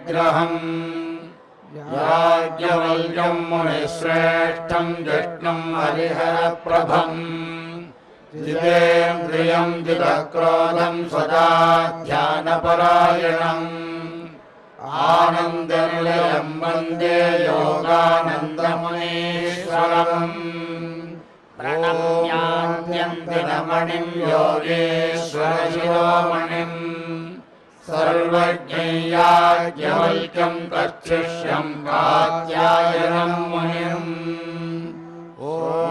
विग्रहम् याज्ञवल्क्यं मुनिश्रेष्ठं जिष्णुं हरिहरप्रभम् जितेन्द्रियं जितक्रोधं सदा ध्यानपरायणम् आनन्दनिलयं वन्दे योगानन्दमुनीश्वरम् प्रणम्याद्यन्तिनमणिं योगेश्वरशिरोमणिम् सर्वज्ञेयाज्ञवल्क्यं तच्छिष्यं कात्यायनं मुनिम् ॐ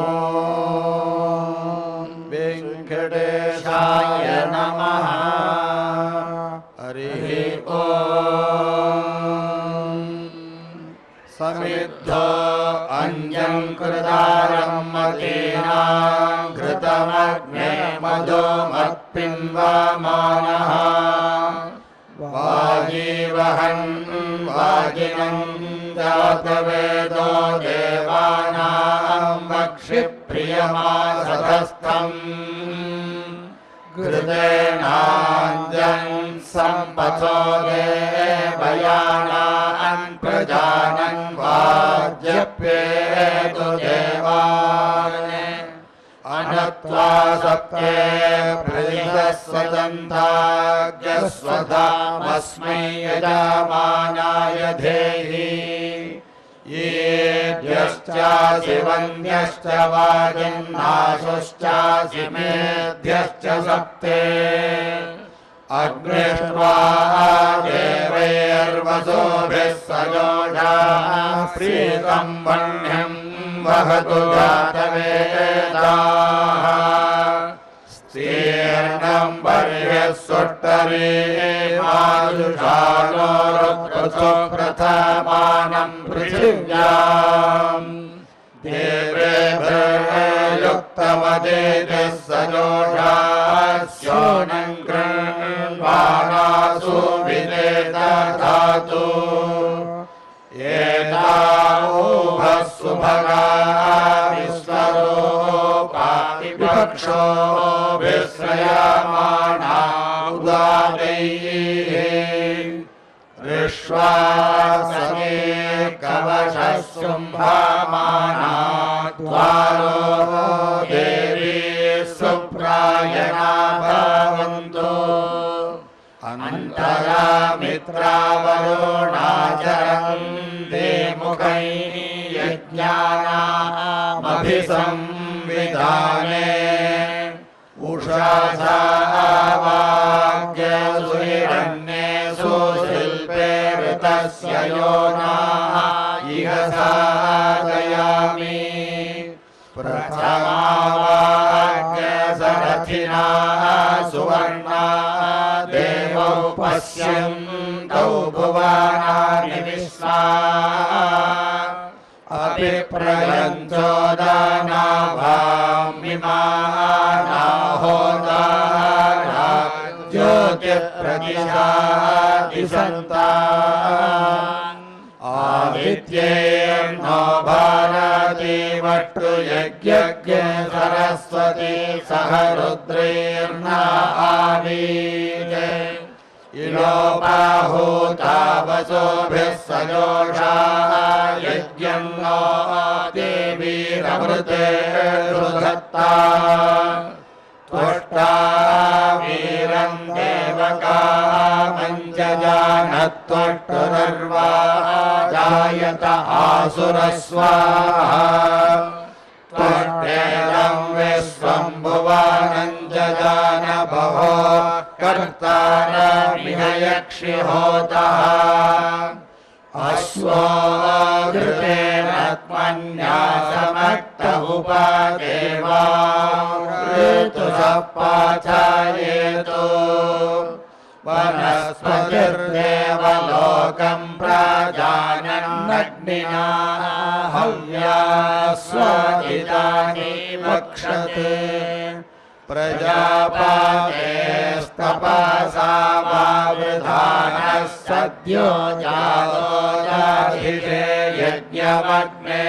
वेङ्कटेशाय नमः। हरिः ॐ। समिद्धो अंजं कृतारं मतीना घृतमग्ने मधो मत्पिन्वामानः वाजीवहन् वाजिनं जातवेदो देवानां वक्षिप्रियमासधस्थम् घृतेनाञ्जन् सम्पथो देवयानान् प्रजानन् वाज्यप्येतु देवान् अनत्वा सप्ते प्रतिदस्वदन्ताज्ञस्वधामस्मै यजमानाय धेहि येभ्यश्चासि वन्द्यश्च वाजिन्नाशुश्चासि मेध्यश्च सप्ते अग्निष्ट्वा देवैर्वसुभिः सजोषाः प्रीतं वह्निं वहतु जातवेदाः स्तीर्णं बर्ह्यः सुट्टरीमायुषाणोरुत्पृथो प्रथमानं पृथिव्याम् देवेभ्युक्तमदेतिः सजोषास्योनं कृण्वाणासु विदेदधातु एतावुभः सुभगा विश्वरूपादिपक्षो विश्रयमाणा उदादैः विश्वासने कवचः शुम्भमाना द्वारो देवी सुप्रायणा भवन्तु अन्तरा मित्रावरुणाचरन्ते मुखैः यज्ञानामभिसंविधाने उषासा वाग्यसुहिरण्ये सुशिल्पे ऋतस्य योनाः इह साधयामि प्रथमा वाग्यसरथिना सुवर्णा देवौ पश्यन्तौ भुवनानि विश्वा अपि प्रयन्तो दानाभामिमानाहोदारा ज्योतिप्रतिशादिसन्ता आदित्येर्नो भारती वट्टु यज्ञज्ञे सरस्वती सह रुद्रेर्न आवीते इलोपाहूता वसुभिः सजोषा यज्ञं नो देवीरमृतेषु धत्ता त्वष्टा वीरं देवकामं च जानत्वष्टुरर्वा जायत आसुरस्वाहा त्वष्टेदं विश्वं भुवनं च जानबहो कर्तारमिह यक्षिहोतः अश्वो घृतेन त्वन्यासमक्त उपदेवा ऋतुषः पाचायेतु वनस्पतिर्देवलोकं प्राजानन्नग्निना हव्या स्वदितानि वक्षते प्रजापतेस्तपसा वावृधानः सद्यो जातो जाधिषे यज्ञमग्ने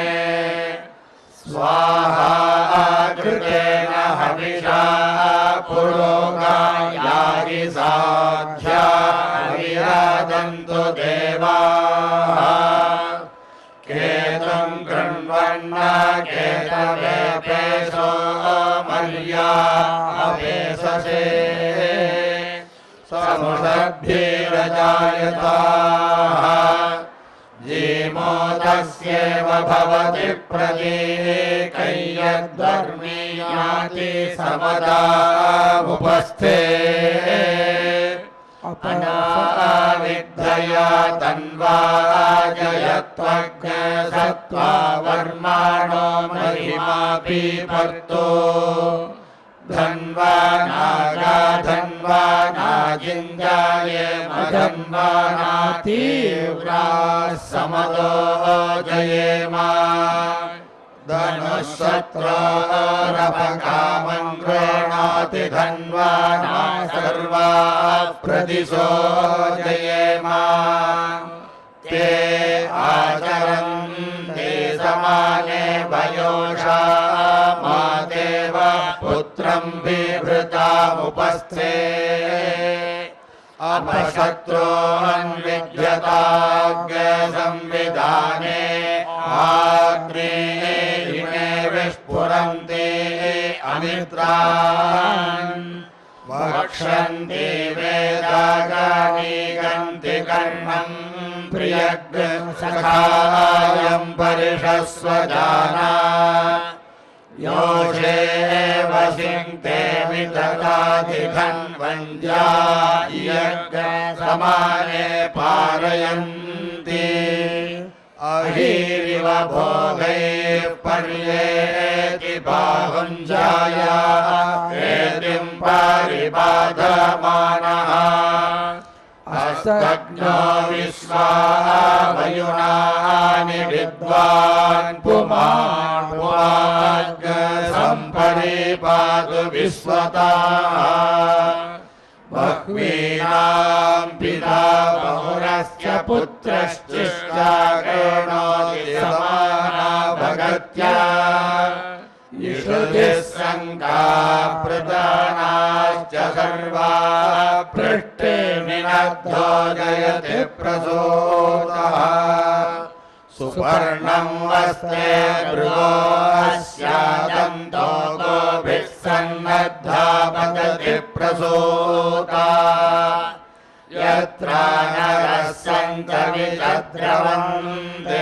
स्वाहा कृतेन हविषा पुरोगायारि साध्या विराजन्तो देवाः केतं कृण्वन्ना केतवेपेशो मर्या अपेशसे समुषद्भिरजायताः जीमोदस्येव भवति प्रतीकय्यद्वर्मीयाति समदामुपस्थे अनाविद्धया तन्वा जयत्वज्ञसत्त्वा वर्माणो महिमा पीपर्तो धन्वा नागा धन्वा नाजिञ्जाये मधन्वा नातीव्रा समदो जयेमा धनुःशत्रोरपकामं गृह्णाति धन्वा ना सर्वा प्रदिशो जयेमा ते आचरन्ति समाने वयोषा मादेव पुत्रं बिभृतामुपस्थे अपशत्रोऽन्विद्यताज्ञसंविधाने आग्नेये विस्फुरन्ति अमित्रान् वक्ष्यन्ति वेदागानीगन्ति कर्णं प्रियग्सखायं परिषस्वजाना योषे वसिन्ते विददाधिधन्वन्द्या यज्ञसमाने पारयन्ति अहीरिव भोगैः पर्येति बाहुञ्जाया हेतिं परिबाधमानः अस्तग्नो विश्वावयुनानि विद्वान् पुमान् पुमान् सम्परिपातु विश्वताः बह्वीनां पिता बहुरस्य पुत्रश्चिष्टाकृणोति समाना भगत्या ईषुधिः शङ्का प्रदानाश्च सर्वा पृष्ठे निनद्धो जयति प्रसूतः सुपर्णं वस्ते भृगोऽस्यादन्तो गोभिः सन्नद्धा पतति प्रसूता यत्र नरः सन्तविचद्रवन्ति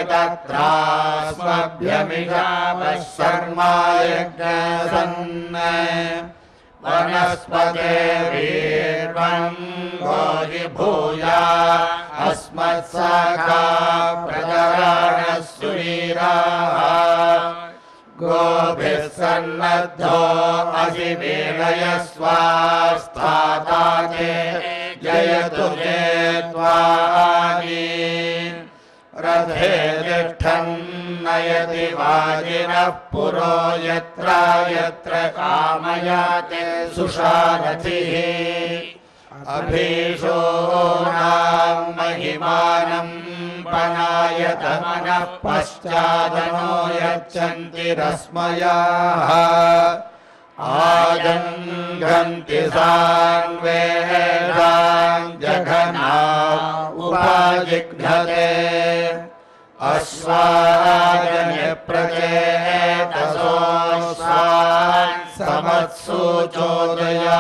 तत्रास्मभ्यमिषामः शर्मा यज्ञसन् वनस्पते वीर्वं गोहि भूया अस्मत्सखा प्रजराणः सुवीराः गोभिः सन्नद्धो असि वेलयस्वास्थाता ते जयतु जेत्वानि रथे तिष्ठन्नयति वाजिनः पुरो यत्र यत्र कामयाते सुषारथिः अभीषोणां महिमानं पनायत मनः पश्चादनो यच्छन्ति रश्मयाः आजङ्घन्ति सान्वेदां जघना उपाजिघ्नते अश्वाजने प्रचेतसोऽश्वान् समत्सु चोदया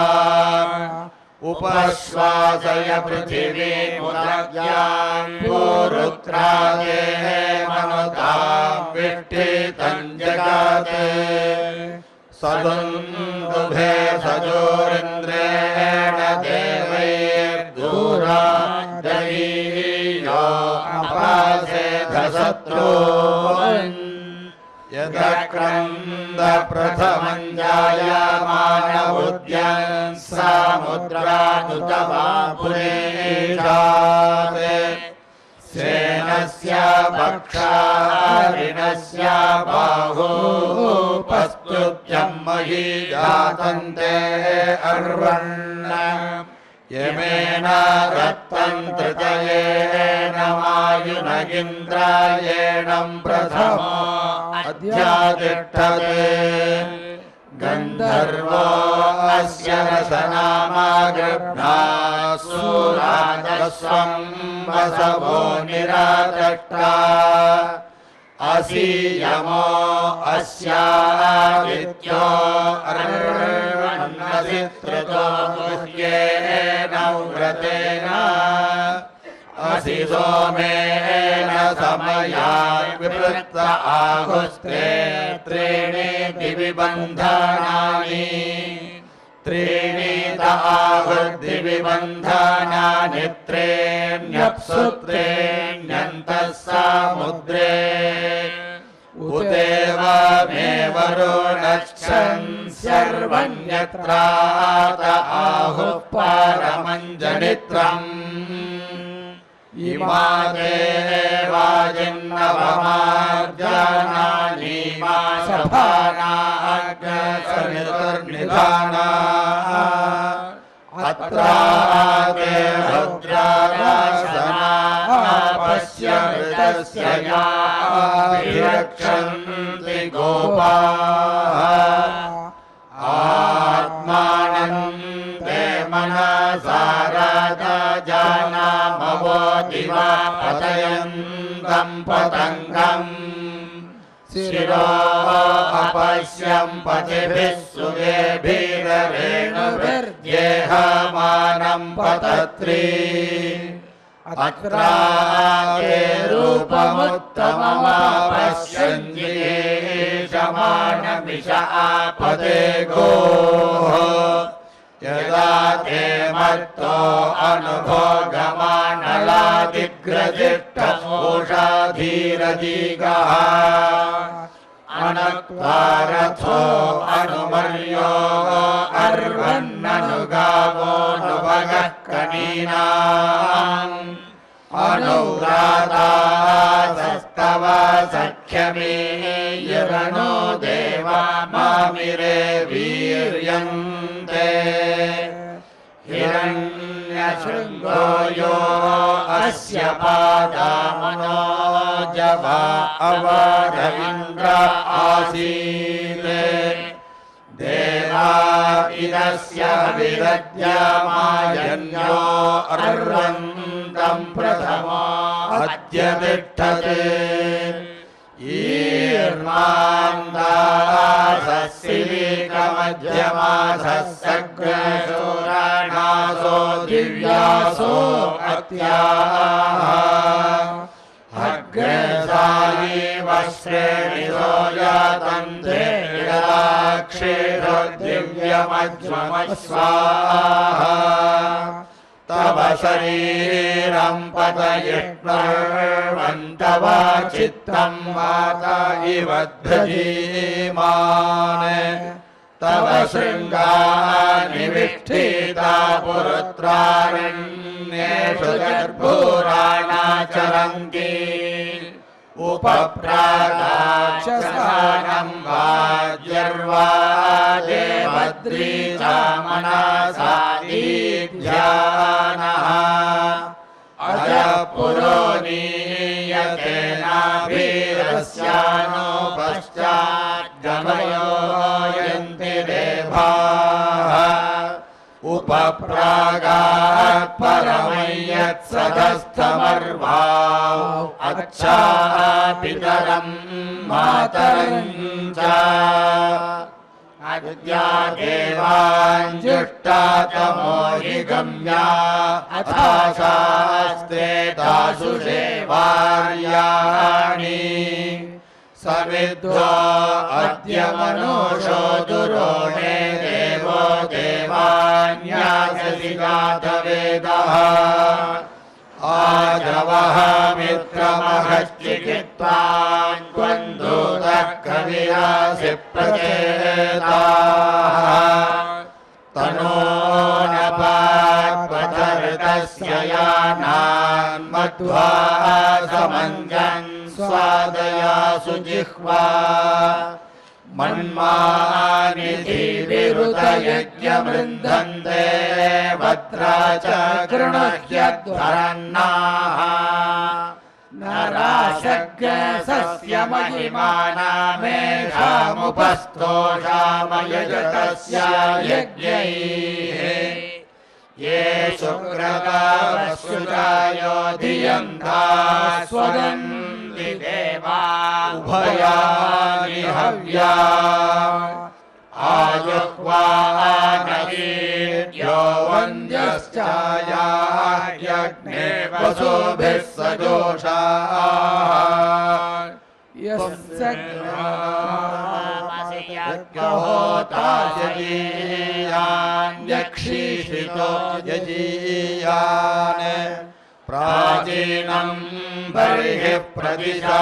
उपश्वासय पृथिवीमुदज्ञां पूरुत्रादे मनुतां विष्ठितं जगाते सदुन्दुभे सजोरिन्द्रेण देवैर्दूरादयीयो अपासेधशत्रून् यदक्रन्द प्रथमं जायमान उद्यन् सामुद्रानुतवापुरेशात् सेनस्य भक्षारिणस्य बाहुपस्तुत्यं मही जातन्ते अर्वण्ण यमेन रक्तं तृतयेन मायुनगिन्द्रायेणं प्रथमो अध्यातिष्ठते गन्धर्वो अस्य रसनामा गृह्णासु राजस्वं वसवो निरादष्टा असीयमो अस्यादित्यो अर्वन्नसित्रतो गुह्येन व्रतेन असि सोमेन समयात् विवृत्त आहुस्ते त्रीणि दिवि बन्धनानि त्रीणि आहुर्दिवि बन्धनानि त्रीण्यप्सु त्रीण्यन्तः समुद्रे उदेव मे वरुणच्छन् सर्वन्यत्रात आहुः परमञ्जनित्रम् इमा देवाजिन्नवमार्जनानि मा सभानाग्निर्निधाना अत्रागे रुद्रासना पश्यन्तस्य याभिरक्षन्ति गोपाः आत्मानन्दे मनसा राजानामवो दिवा पतयन्तं पतङ्गम् शिरो अपश्यं पतिभिः सुगेभिरेणुभिर्जेहमानं पतत्री अत्रागे रूपमुत्तममापश्यन्ति येषमानमिष आपते गोः यदा ते मत्तो अनुभोगमानलादिग्रजिष्टमोषाधीरदीगः अनक्वारथो अनुमर्यो अर्वन्ननुगावोऽनुभगः कनीनाम् अनुव्रातास्तव सख्यमेयरनो देवा मामिरे वीर्यन्ते हिरण्यशृङ्गो यो अस्य पादामनो जवा अवर इन्द्र आसीत् देवा इदस्य विरज्यमायन्यो अर्वन्तं प्रथमो अद्य तिष्ठते ईर्मान्दासस्सिलीकमध्यमासः सग्रशूराणासो दिव्यासो अत्याः अग्रसायी वश्रेणिसो यातन्ते यदाक्षेषो दिव्यमज्वमस्वाहा तव शरीरं पतयिष्णर्वन्तव चित्तं माता इव धृजीमान् तव शृङ्गानि विष्ठिता पुरुत्रारण्येषु गर्भूराणाचरन्ति उपप्रादाक्षसानं वाज्यर्वादेवद्री च मनसा दीध्यानः अजपुरो नीयते नाभिरस्यानो पश्चाद्गमयो यन्ति देवाः उपप्रागात् परमयत्सदस्थमर्वाौ अच्छापितरं मातरं च अद्या देवाञ्जुष्टातमो हि गम्या अथाशास्ते तासु सेवार्याणि सविद्वो अद्य मनुषो दुरोणे देवो देवान्यासि जातवेदः आजवः मित्रमहश्चिकित्वान् त्वन्दूतः कविरासि प्रचेताः तनो न पात्वथर्तस्य यानान् मध्वा समञ्जन् स्वादयासु जिह्वा मन्मानिधि विरुतयज्ञमृन्दन्ते भद्रा च कृणह्यध्वरन्नाः नरा सस्य महिमानामेषामुपस्तोषामयजतस्य यज्ञैः ये शुक्रगावसुजायो धियन्ता स्वदन्ति देवा उभयानि हव्या आयुह्वानवीर्यो वन्द्यश्चायाज्ञे वसुभिः सजोषाः यहोता यजीयान्यक्षीषितो यजीयान् प्राचीनं बर्हिः प्रदिशा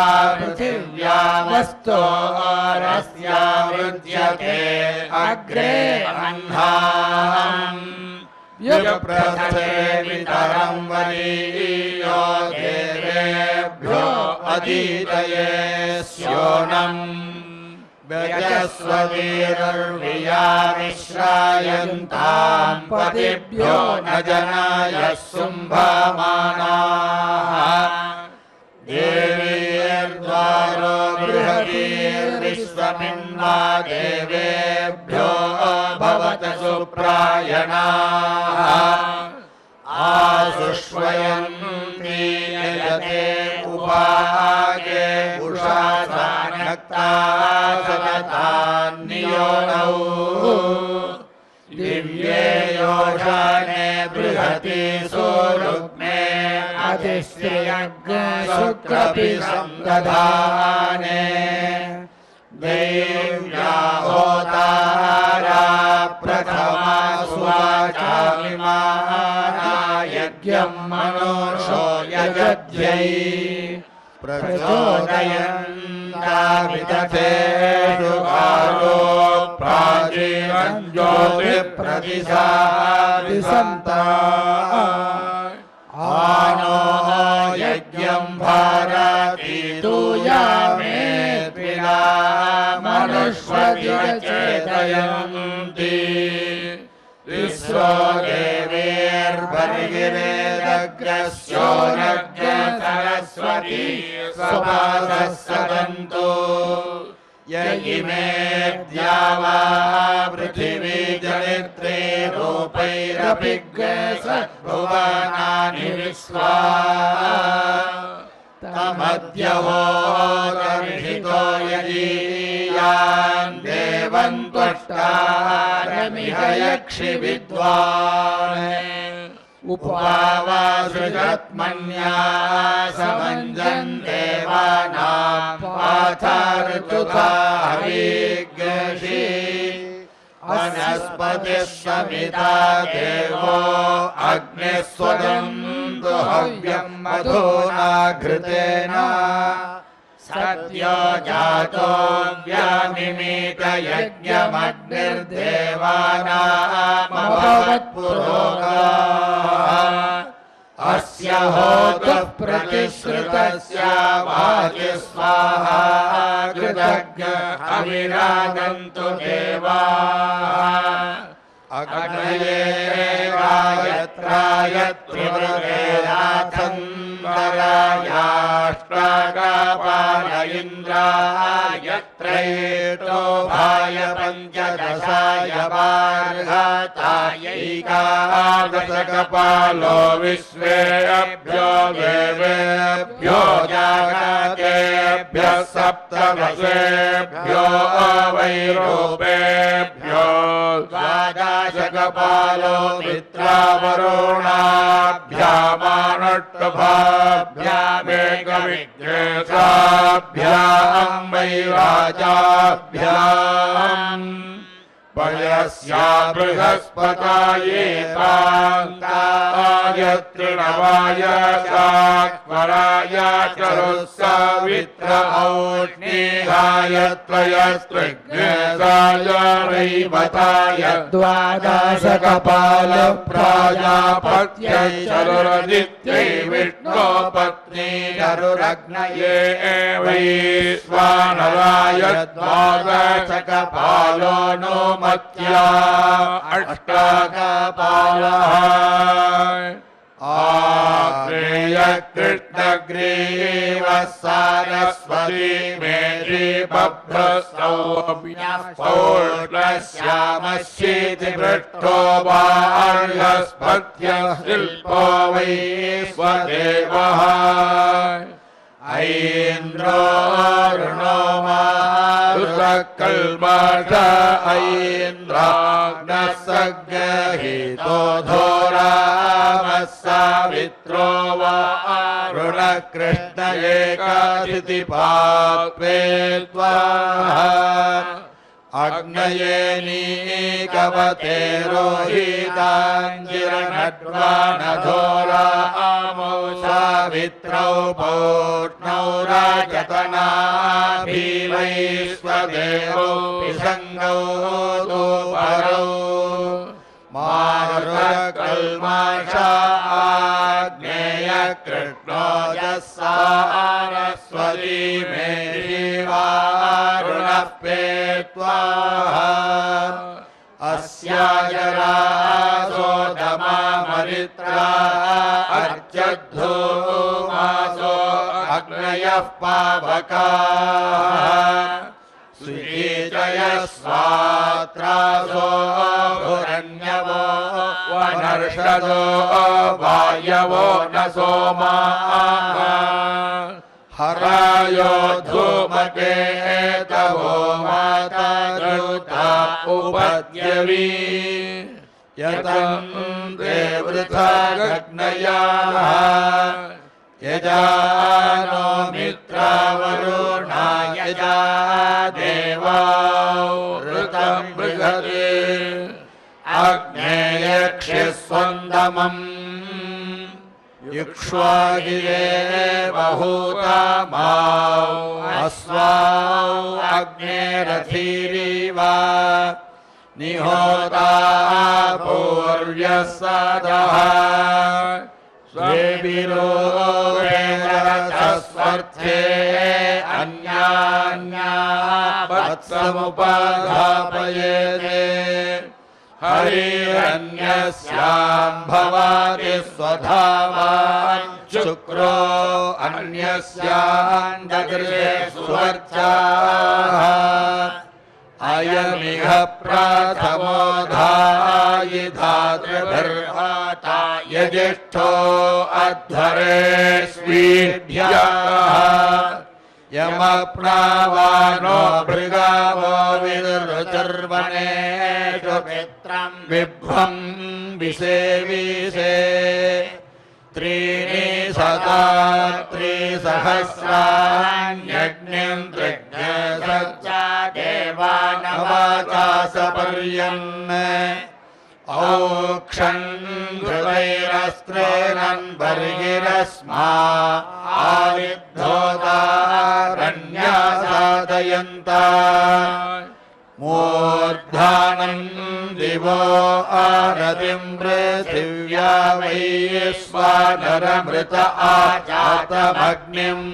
पृथिव्यामस्तोरस्यावृज्यते अग्रे अह्नाम् व्यप्रथे वितरं वरीयो देवेभ्यो अधीतये स्योनम् व्यजस्वतीर्वियामिश्रायन्तां पतिभ्यो न जनाय शुम्भमानाः देवीर्द्वारो बृहतीर्विश्वमिन्वा देवेभ्यो भवत सुप्रायणाः आसुष्वयन्ति यजते उपागे उषासानक्ता सततान्नियोनौ दिव्ये योषाने बृहति सुरुग्ने अधिश्रियज्ञ शुक्रपि संदधाने देव्या होतारा प्रथमा सुवाचामिमाना यज्ञं मनुषो यजध्यै प्रचोदयन्ताविदधेषु कालो प्राचीनं ज्योतिप्रदिशादिसन्ता आनो यज्ञं भारती दूयामेत्विना मनुष्यदिचेतयन्ति विश्वो देवीर्भर्गिरेदग्रस्योरग्र सरस्वती स्वपादः सदन्तु यगिमेद्या वा पृथिवी जनित्रे रूपैरपि सद्भुवनानि विश्वा तमद्यहोदर्हितो यजीयान् देवं त्वष्टारमिह यक्षि विद्वान् उपावासृजत्मन्या समञ्जन् देवानां पाथार्तुता हविग्रशी वनस्पतिः समिता देवो अग्निः स्वदन्तु हव्यं मधुना घृतेन सद्यो जातो व्यामिमीत यज्ञमग्निर्देवानामभवत्पुरोगाः अस्य होतः प्रतिश्रुतस्य वाचि स्वाहा कृतज्ञ अविरागन्तु देवाः अग्नये गायत्राय त्रिवृतेनाथन्दरायाष्टागापाल इन्द्राय त्रयेटोभाय पञ्चदशाय वार्हतायैकादशकपालो विश्वेभ्यो देवेभ्यो जागतेभ्यः सप्तदशेभ्यो वैरूपेभ्यो द्वादशकपालो मित्रावरुणाभ्यामानट्टभाभ्यामेकविघ्नेशाभ्यां वैराजाभ्याम् पयस्या बृहस्पताये तान्ताय तृणवाय साक्वराय चरुस्सावित्र औष्णीहाय त्रयस्त्रिघ्नेशाय रैवताय द्वादशकपाल प्राजापत्यै चरुरदित्यै विष्णो पत्नी चरुरग्नये वैश्वानराय द्वादशकपालो नो मत्या अष्टाकपालः आग्नेय कृष्णग्रहणाय ग्रीवः सारस्वती मेधी बभ्रस्तौम्यः पौर्णश्यामश्चेति पृष्ठो बार्हस्पत्यः शिल्पो वै स्वदेवः ऐन्द्रो ऋणो मारुतकल्मष ऐन्द्राग्नः सग्रहीतो धोरामः सावित्रो वारुणकृष्ण एकादितिपात्वे त्वाः अग्नये नीकवते रोहिताञ्जिरनड्वानधोरामो सावित्रौ पौष्णौ राजतनाभिवैश्वदेवौ विसङ्गौ दोपरौ मारुतकल्मषाग्नेयकृष्णो यस्सारस्वती मेरीवारुणः पेत्वाः अस्याजरासोदमामरित्रा अर्चद्धूमासो अग्नयः पावकाः श्रीजयस्वात्रासो भुरण्यवो वनर्षदो वायवो न सोमाः हरायो धूमकेतवो मातरुता उपद्यवी यतन्ते वृथा गग्नयाः यजानो मित्रावरुणा यजा देवावृतं बृहते अग्नेयक्षस्वन्दमम् युक्ष्वागिरे बहूतमाौ अस्वाौ अग्नेरथीरिवा निहोता पूर्व्यः सदः स्वेभिरो वेदरथस्वर्थे अन्यान्या वत्समुपधापयेते हरिरन्यस्यां भवति स्वधावान् शुक्रो अन्यस्यां ददृशे सुवर्चाः अयमिह प्रथमो धायि धातृभिर्हाता यजिष्ठो अध्वरे स्वीढ्यः यमप्रावानो भृगावो विदुरुचर्वणेषु मित्रं विभ्वं विसेविषे त्रीणि शता त्रिसहस्राण्यग्निं त्रिज्ञसच्चा देवानवाचासपर्यन् औक्षन् हृदैरस्त्रेणन् बर्हिरस्मा आविद्धोतारण्यासादयन्ता मूर्धानम् दिवो आरतिं पृथिव्या वैश्वानरमृत आजातमग्निम्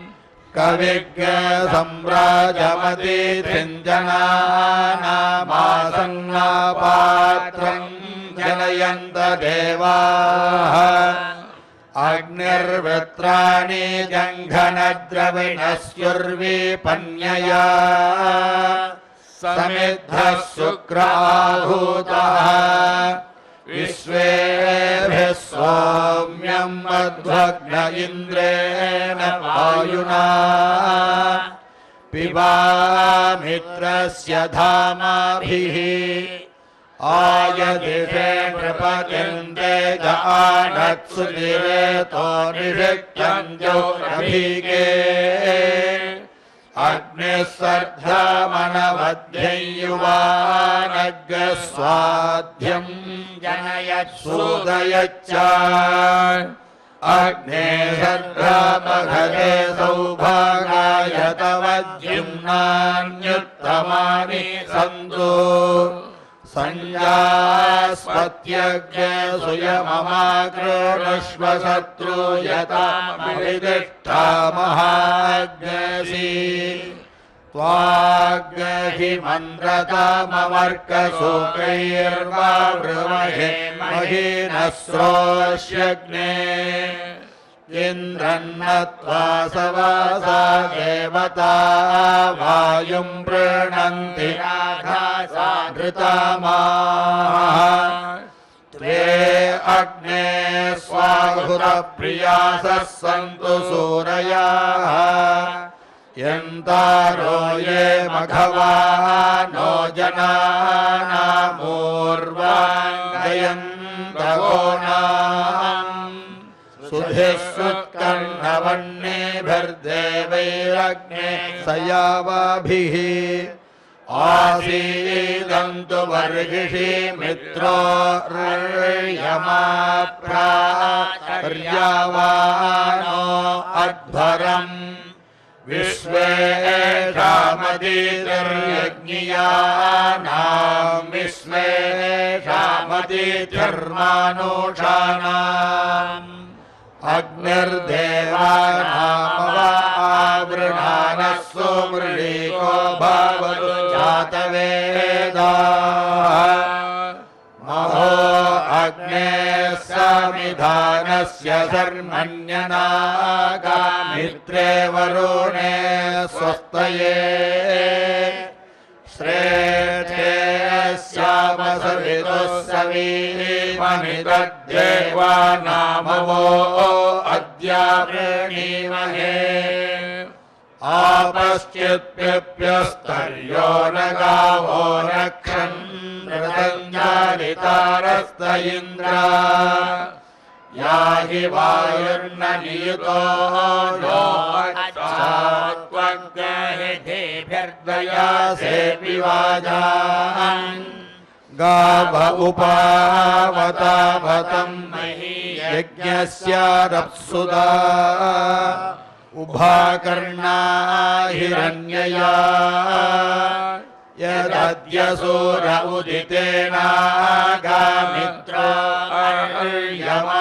कविज्ञसम्राजमतिथिञ्जनानामासन्नापात्रम् जनयन्त देवाः अग्निर्वृत्राणि जङ्घनद्रविणस्युर्विपन्यया समिद्धः शुक्राहूतः विश्वेभिः सौम्यं मध्वग्न इन्द्रेण वायुना पिबामित्रस्य धामाभिः आयदिषे नृपतिन्दे जानत्सुतिरेतो निषिक्यञ्जोरभिगे अग्निः सर्धमनवध्यं युवानग्स्वाध्यं जनयत्सूदयच्च अग्ने सर्धमघरे सौभागाय तव द्युम्नान्युत्तमानि सन्तु संजास्पत्यग्सूयममाकृणुष्व शत्रुयतामभिदिष्टा महाग्नसि त्वाग्हि मन्द्रतामवर्कशोकैर्वावृमहे महिनः श्रोष्यग्ने इन्द्रन्नत्वा सवासा देवता वायुं प्रणन्ति घृतामाः त्वे अग्ने स्वाहुरप्रियासः सन्तु सूरयाः यन्तारो ये मघवानो जनानामूर्वाङ्गयन्तगोणाम् सुधिः सुत्कर्णवन्नेभिर्देवैरग्ने सयावाभिः आसीदन्तु वर्गिषि मित्रो पर्यावानो अध्वरम् विश्वेषामतीतिर्यज्ञियानाम् विश्वेषामतीतिर्मानुषाणाम् अग्निर्देवानामवावृणानः सुमृळीको भवतु जातवेदाः महो अग्नेः समिधानस्य शर्मण्यनागामित्रे वरुणे स्वस्तये श्रेष्ठेस्यामसविदुः सवीमहितद्देवानामवो अद्यावृणीमहे आपश्चित्प्यप्यस्तर्यो न गावो रक्षन् मृतञ्जालितारस्त इन्द्रा याहि वायुर्न नियुतो नो त्वग्गहितेभिर्दयासे विवाजान् गाव उपावतावतं मही यज्ञस्यारप्सुदा उभाकर्णा हिरण्यया यदद्यसूर उदितेनागामित्रो अर्यमा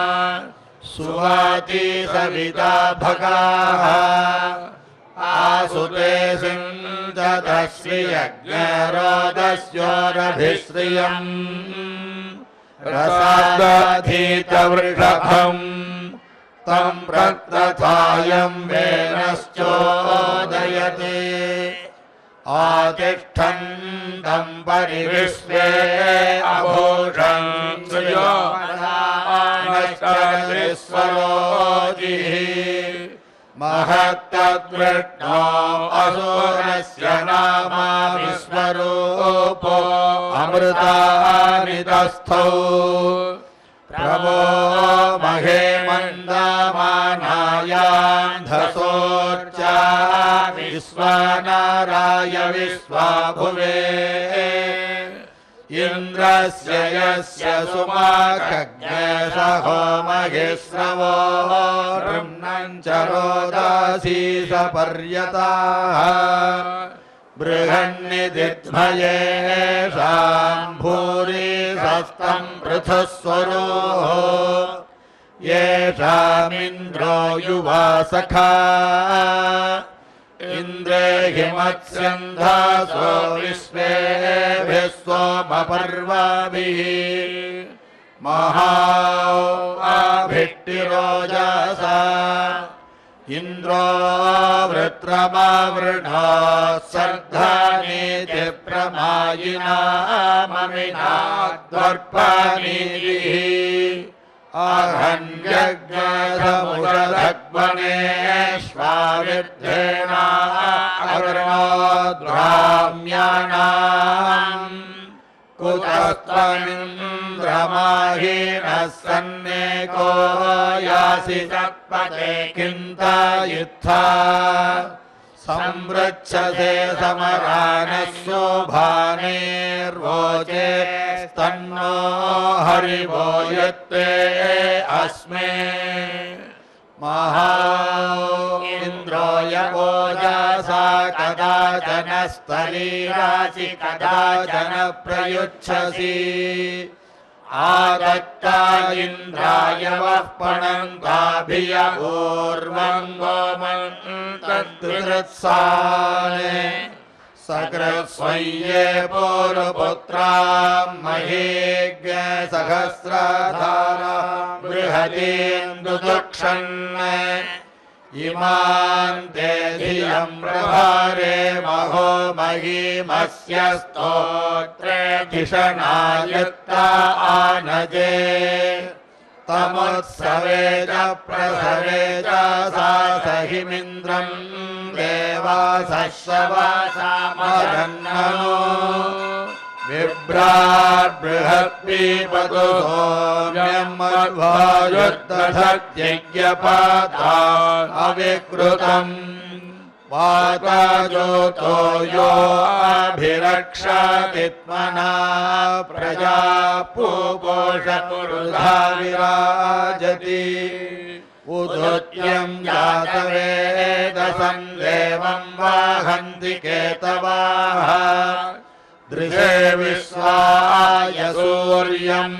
सुवाति सविता भगाः आसुते सिञ्चतस्रि यज्ञरोदस्योरभिश्रियम् रसादधीतवृषभम् तं प्रतथायं वेनश्चोदयते आतिष्ठन्तं परिविश्वे अभूषन्स्वरोजिः महत्तद्वृष्णो असुरस्य नामा विश्वरूपो अमृतानितस्थौ प्रभो महे मन्दमानायान्धसोर्चा विश्वानाराय विश्वाभुवे इन्द्रस्य यस्य सुमाखज्ञसहो महेश्रवो बृह्णञ्च रोदासीस पर्यताः बृहन्निधिध्मयेषाम् भूरि सस्तं पृथुस्वरोः येषामिन्द्रो युवा सखा इन्द्रे हिमत्स्यन्धासो विश्वेभिः सोमपर्वाभिः महाभिष्टिरोजसा इन्द्रो वृत्रमावृणा सर्धानीति प्रमायिनाममिनाद्वर्पानीः अर्हन्यज्ञसमुषधग्वनेष्वाविद्धेना अवर्णोद्भ्राम्याणाम् कुतस्त्वमिन्द्रमाहीनः सन्नेको यासि तत्पते किन्तायुत्था संवृच्छसे समरानः शोभानेर्वोचे स्तन्नो हरिवो यत्ते अस्मे महा इन्द्रो यवोजासा कदाचन स्थलीरासि कदाचन प्रयुच्छसि आदत्ता इन्द्राय वः पणन्ताभिय ऊर्वं गोमन्तद्विरत्साने सकृत्स्वय्ये पूर्वपुत्रां महीज्ञ सहस्रधारा बृहत् बृहतीन्दुदुक्षन् इमान् ते धियं प्रभारे महो महीमस्य स्तोत्रे धिषणायत्ता आनजे तमुत्सवे च प्रसवे च सा सहिमिन्द्रम् देवासश्रवासामरन्ननो बिभ्राड्बृहद्वीपतु सोम्यं मध्वायुर्दधत्यज्ञपाता अविकृतम् वाताजोतो यो अभिरक्षातित्मना प्रजा पूपोषपुरुधा विराजति उदुत्यं जातवेदसं देवं वाहन्ति केतवाः दृशे विश्वाय सूर्यम्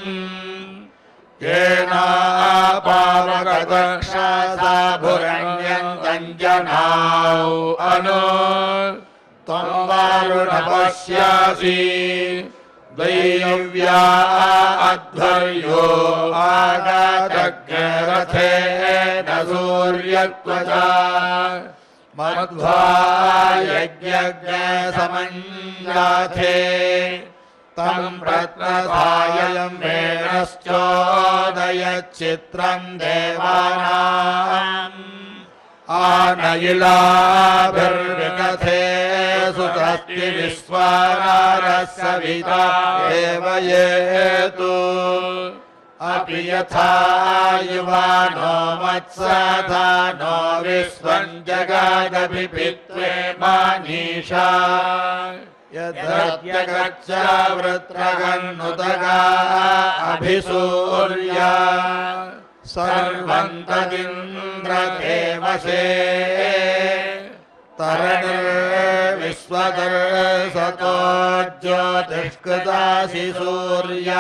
येनापावगदक्षसा भुरण्यन्तञ्जनाौ अनु त्वं वारुण पश्यासि दैव्या अध्वर्यो आगातज्ञरथेन सूर्यत्वजा मध्वा यज्ञसमञ्जाथे तं प्रत्नसायं वेणश्चोदयच्चित्रं देवानाम् आनयिलाभिर्विकथे सुतस्ति विश्वानारः सविता देवयेतु अपि यथा युवानो मत्सथा नो विश्वं जगादपि पित्वे मानीषा यद्यगच्छ वृत्रगन्नुतगा अभिसूर्या सर्वं तदिन्द्रदेवसे तरणिर्विश्वदर्शतो ज्योतिष्कृतासि सूर्या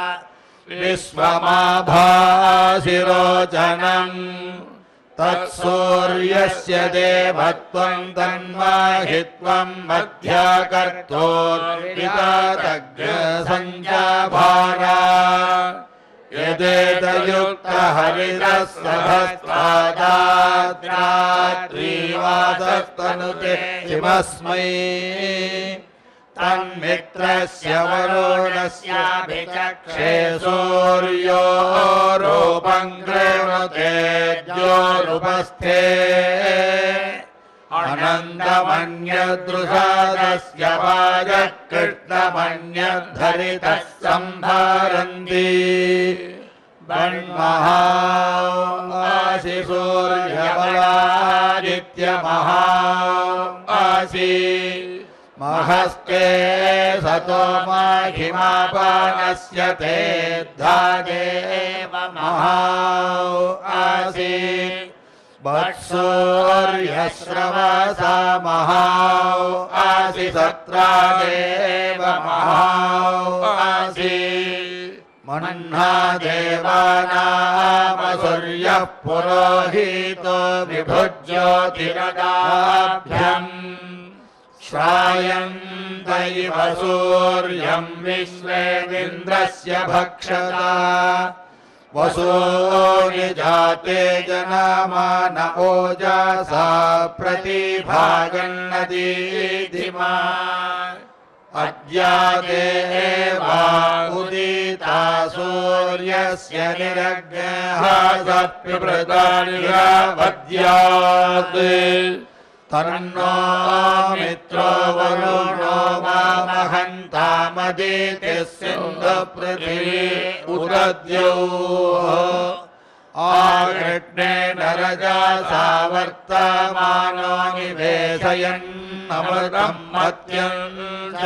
विश्वमाभासि रोचनम् तत्सूर्यस्य देवत्वं तन्माहित्वं मध्याकर्तोर्वितज्ञसञ्जाभारा यदेतयुक्तहरितः सहस्रादाद्रात्रीवासस्तनुते शिवस्मै तन्मित्रस्य वरुणस्याभिचक्षे सूर्यो रूपं गृह्णुते ज्योरुपस्थे अनन्दमन्यदृशादस्य वाजः कृष्णमन्यद्धरितः सम्भारन्ति वन्महा आसि सूर्यबलादित्यमहा आसि महस्ते सतो महिमापानस्य ते धादेव महा आसि वत्सूर्यश्रवसा महा आसि सत्रादेव महा आसि मन्हा देवानाम सूर्यः पुरोहितो विभुज्योतिरदाभ्यम् श्रायन्त इव सूर्यं विश्वेन्द्रस्य भक्षता वसूनि जाते जनामान ओजसा प्रतिभागन्नदीधिमा अद्या देवा उदिता सूर्यस्य निरग्नः सप्यप्रदानिरावद्यात् तन्नो मित्रो वरुणो वामहन्तामदितिः सिन्धुपृथिवी उदद्योः आकृष्णेन रजसा वर्तमानो निवेशयन्नमृतं मत्यं च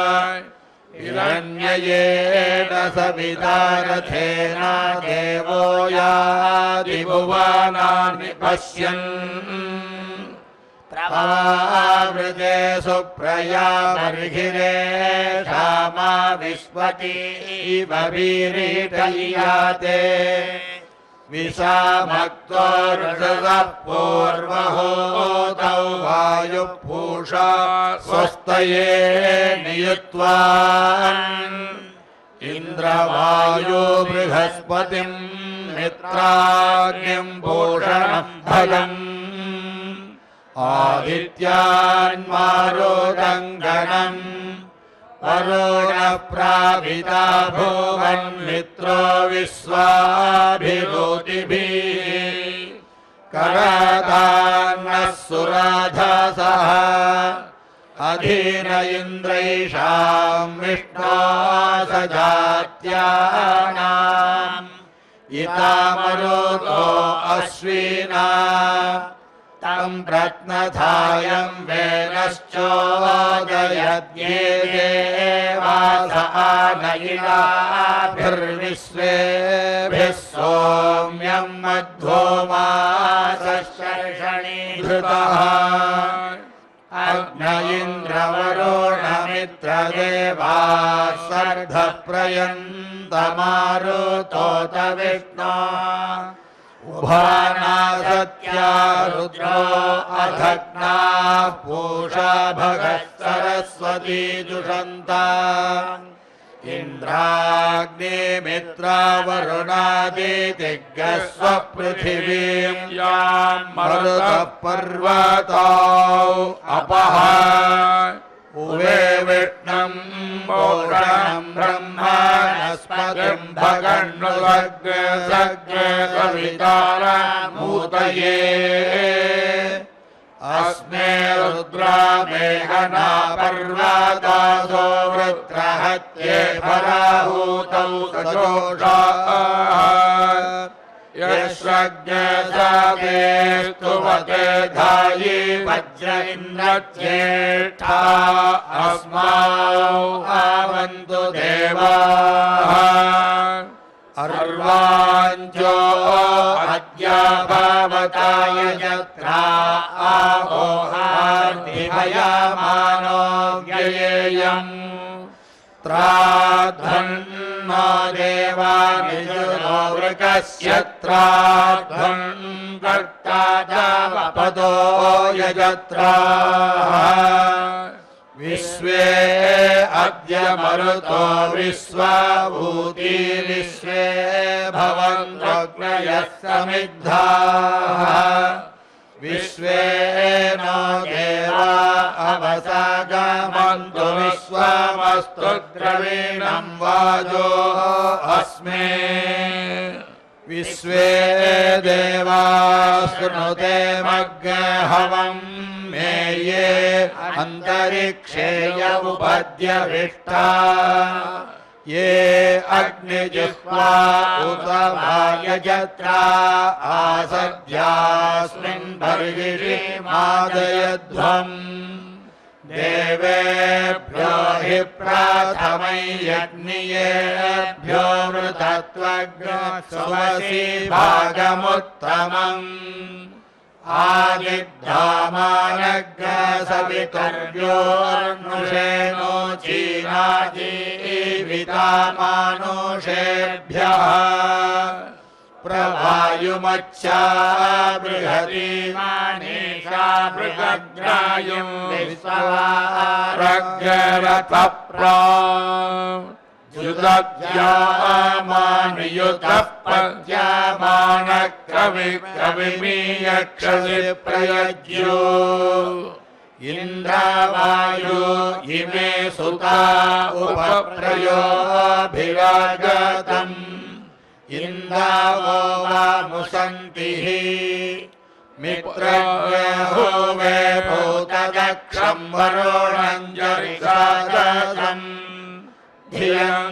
हिरण्ययेन सविता रथेन देवो याति भुवनानि पश्यन् प्रभावृते सुप्रया बर्हिरे क्षामा विश्वती इव वीरिटयाते विषामक्तोर्षसः पूर्वहोतौ वायुपूषा स्वस्तये नियुत्वा इन्द्रवायो बृहस्पतिं मित्राग्निं पूषणं भगम् आदित्यान्मारुतङ्गणम् वरुणप्राविता भुवन्मित्रो विश्वाभिरोतिभिः करतान्नः सुराधसः अधीन इन्द्रैषां विष्णो सजात्यानाम् इतामरुतो अश्विना तं रत्नधायं वेनश्चोदयद्ये देवास आनयिलाभिर्विश्वेभिः सोम्यं मध्वो मासशर्षणि धृतः अग्न इन्द्रवरुणमित्रदेवाः सर्धप्रयन्तमारुतोत विष्णो उभानासत्या रुद्रो अधग्नाः पूषा भगः सरस्वती जुषन्ता इन्द्राग्निमित्रावरुणादिदिग्गस्वपृथिवीं यां मरुतः पर्वतौ अपः उवे विष्णुं पूषणं ब्रह्मणस्पतिं भगन्नुसग्रसवितारमूतये अस्मे रुद्रामेघना पर्वतासो वृत्रहत्ये पराहूतौ सजोषाः यस्रज्ञसावे स्तुवते धायि वज्र इन्द्रज्येष्ठा अस्माौ आवन्तु देवाः अर्वाञ्चो अद्य भवताय यत्रा आहोहार्दिभयामानो व्ययेयम् त्राध्वन्नो देवानिजुनो वृकस्य त्राध्वन् कर्ता जावपदो यजत्राः विश्वे अद्य मरुतो विश्वाभूति विश्वे भवन्त्वग्नयः समिद्धाः विश्वे नो देवा अवसागमन्तु विश्वमस्तु द्रवीणं वाजो अस्मे विश्वे देवा शृणुते मग्गहवं मे ये अन्तरिक्षे उपद्यविष्टा ये अग्निजिह्वा उत वायजत्रा आसद्यास्मिन् बर्हिषि मादयध्वम् देवेभ्यो हि प्राथमै यज्ञियेभ्यो मृतत्वग्नसुवसि भागमुत्तमम् आदिद्धामानग्रसवितुर्योर्नुषेणो चीनाजीवितामानुषेभ्यः प्रवायुमच्छा बृहतीमानेषा बृहद्रायुं विश्ववारग्ररथप्रा युतज्ञामानुयुतः पद्यमानः कविमीयक्षसि प्रयज्यो इन्द्रवायो इमे सुता उपप्रयोभिरागतम् इन्द्रावो वामुसन्तिः मित्रव्यहुवे भूतदक्षं वरुणं जरिसादसम् धियं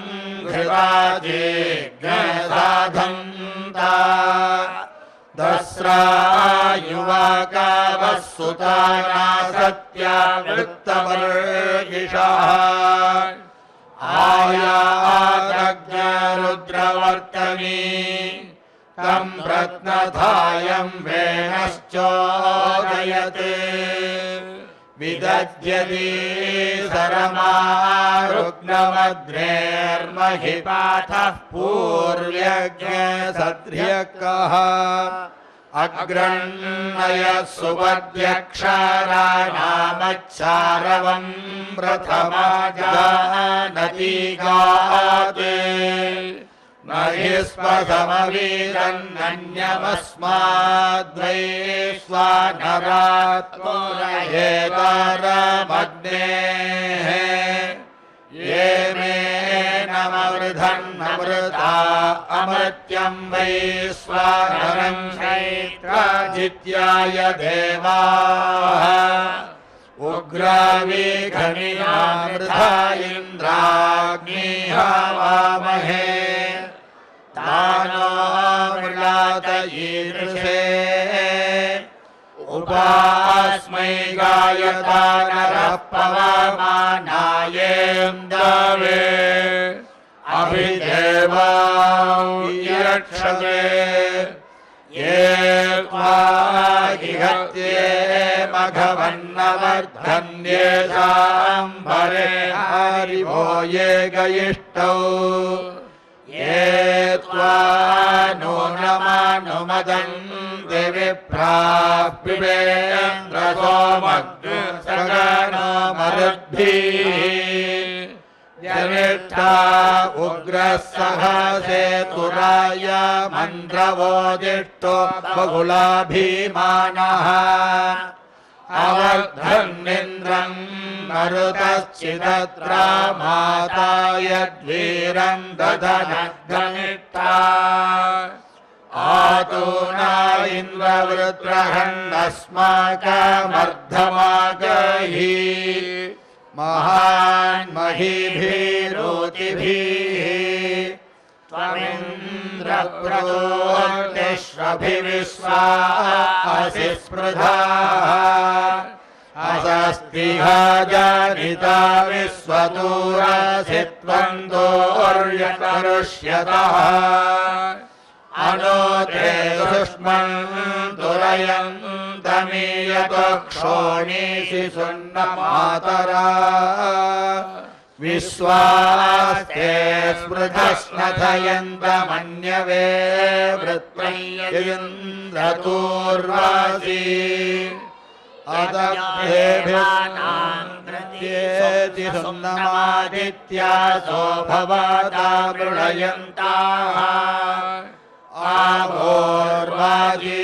घृताजिज्ञसाधन्ता दस्रा युवाकावः सुतानासत्या वृत्तवर्गिषः आयातज्ञरुद्रवर्तनी तं रत्नधायं वेणश्चोदयते विदध्यति सरमारुग्नमद्रेर्महिपाठः पूर्व्यज्ञसद्र्यकः अग्रण्यः सुवद्यक्षराणामच्छारवं प्रथमा जानति गाः न हि स्वसमवीरन्नन्यमस्माद्वैश्वानरात्मोरयेतारमग्नेः ये मे नमवृधन्नमृता अमृत्यं वैश्वानरं शैत्राजित्याय देवाः उग्रावीघनियामृथा इन्द्राग्निः वामहे तानो मृणात ईदृशे उपास्मै गायता नरः पवमानायेन्दवे अभिदेवायक्षते ये त्वाहिहत्ये मघवन्नवर्धन्येषाम्बरे हरिवो ये गयिष्ठौ ये त्वा नूनमानुमदन्ति विप्राः पिबेन्द्रसोमग्नो मरुद्भिः जनिष्ठा उग्रः सहसेतुराय मन्द्रवोदिष्टो बहुलाभिमानः अवर्धन्निन्द्रम् मरुतश्चिदत्रा माता यद्वीरं दधनद्धनिष्ठा आतूना इन्द्रवृत्रहन्नस्माकमर्धमागहि महान्महीभिरोतिभिः त्वमिन्द्रप्रदोतिष्वभिविश्वासि स्पृधाः असस्तिह जनिता विश्वतूरसि त्वं दोर्यकरुष्यतः अनो ते सुष्मन्तुरयन्तमीयतो क्षोणीषि सुन्नमातरा विश्वास्ते स्मृतश्नथयन्तमन्यवे वृत्रयन्द्रतूर्वासि अदभ्येभिर्नान्द्रत्येति सुन्नमादित्यासो भवता मृळयन्ताः आभोर्वाजी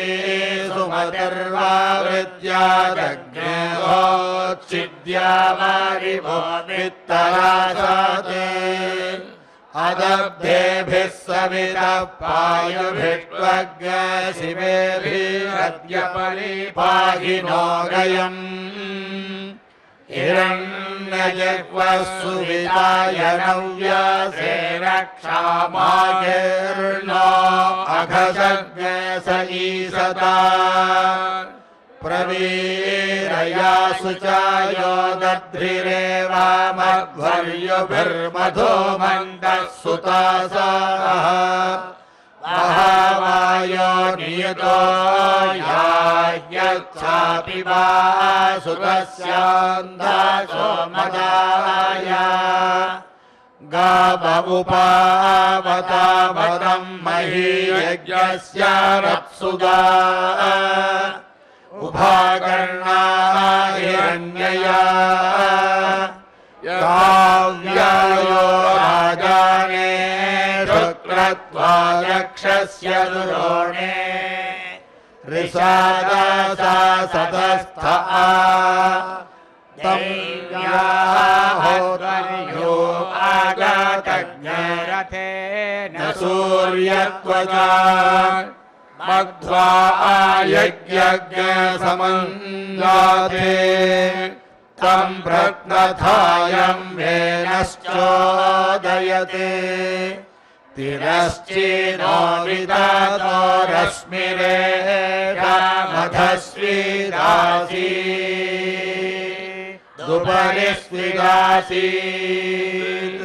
सुमतिर्वावृत्यादग्नेहोच्छिद्या वारिभो वित्तरासाते अदब्धेभिः सवितः पायुभिष्वग्शिवेभिरद्य परिपाहिनो गयम् हिरण्यजग्वः सुविताय नव्यासे रक्षामागेर्नो अघसग्ने स ईसता प्रवीरया सुचायो दध्रिरेवामध्वर्युभिर्मधो मन्दः सुतासाः महावायो नियतो यायच्छापि वा सुतस्यान्दासो मदाय गावमुपावता वदं मही यज्ञस्य रप्सुदा उभाकर्णा हिरण्यया काव्यायो राजाने शुक्रत्वा यक्षस्य दुरोणे ऋषादासा सतस्थ दैव्याहोर्यो आगतज्ञरथेन सूर्यत्वजा मध्वा आयज्ञसमञ्जाते तं प्रत्नथायं वेनश्चोदयते तिरश्चिनो विदातो रश्मिरेखामधस्विदासी दुपरिस्विदासीत्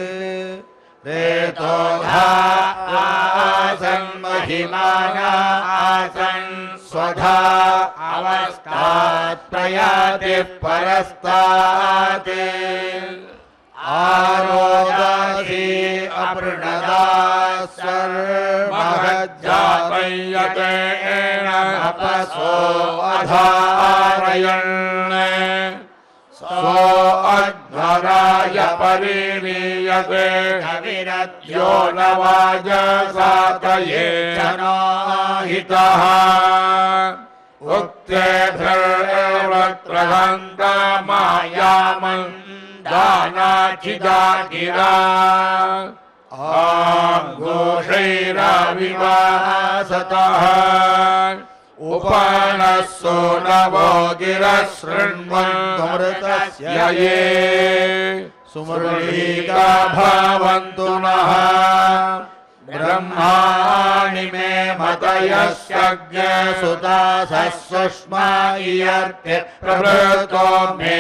रेतोधा आसन् महिमाना आसन् स्वधा अवस्थात् प्रयाति परस्तात् आरोदासी अपृणदा सर्वमहज्जापय्यतेन अपसो अधारयन् सो अध्वा वराय परिणीयते कविरद्यो यो न वाजसातये जनो हितः उक्तेभिर्वक्त्रहन्ता मायामन्दानाचिदा गिरा आघोषैरविवासतः उपनस्सो नवो गिरः शृण्वन्तमृतस्य ये सुमृळीका भवन्तु नः ब्रह्माणि मे मतयस्यज्ञसुतासः सुष्मा इयर्थे प्रभृतो मे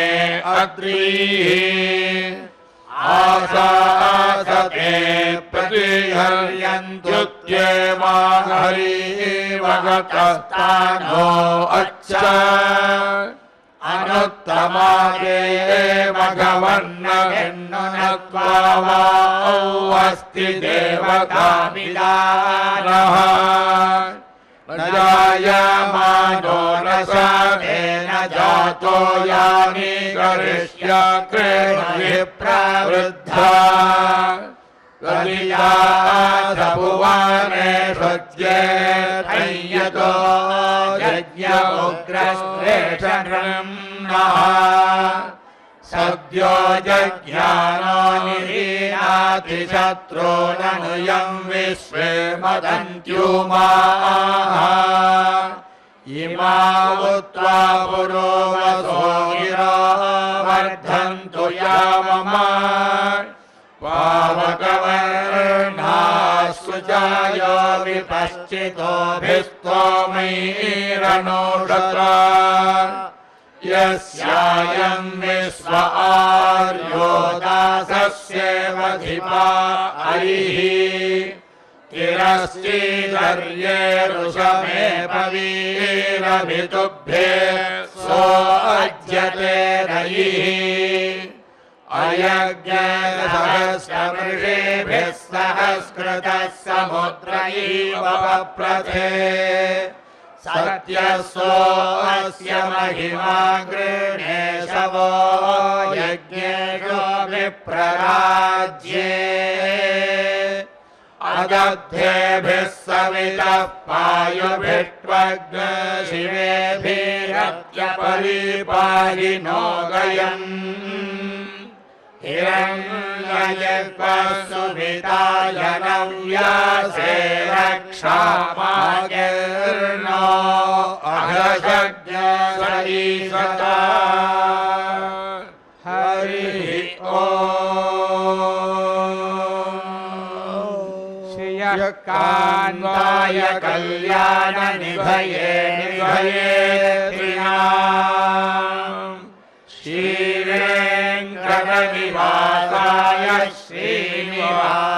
अद्रीः आसासते प्रतिहर्यन्त्युत्येमाहरीवगतस्तानो अच्छ अनुत्तमागे मघवन्नभिन्नत्वा वास्ति देवतामिदानः न जायमानो न साधेन जातो यानि करिष्य कृष्णभिः प्रवृद्धा गलियाधभुवनेषु ज्येष्ठयतो यज्ञमुग्रश्रेष्ठनृम्नः सद्यो जज्ञानो निरीनाति शत्रो ननुयं विश्वे मदन्त्युमाः इमा उत्वा पुरोवसो गिरो वर्धन्तु याममा पावकवर्णाः सुजायो विपश्चितोभिस्तोमैरनोषता यस्यायं विश्व आर्यो दासस्येवधिपा हरिः तिरश्चिदर्ये ऋषमे पवीरभितुभ्ये सो अज्यते रयिः अयज्ञसहस्रमृषेभिः सहस्कृतः समुद्रैव पप्रथे सत्यसोऽस्य महिमा गृह्णे शवो यज्ञेषु विप्रराज्ये अदग्धेभिः सवितः पायुभिष्वग्शिवेभिरत्यपरिपाहिनो गयन् हिरण्ययज्ञसुविताय नव्यासे रक्षामागिर्नो अघशज्ञसरीसता हरिः कान्ताय कल्याणनिधये निधये त्रिणाम् श्रीवेङ्कटनिवासाय श्रीनिवासाय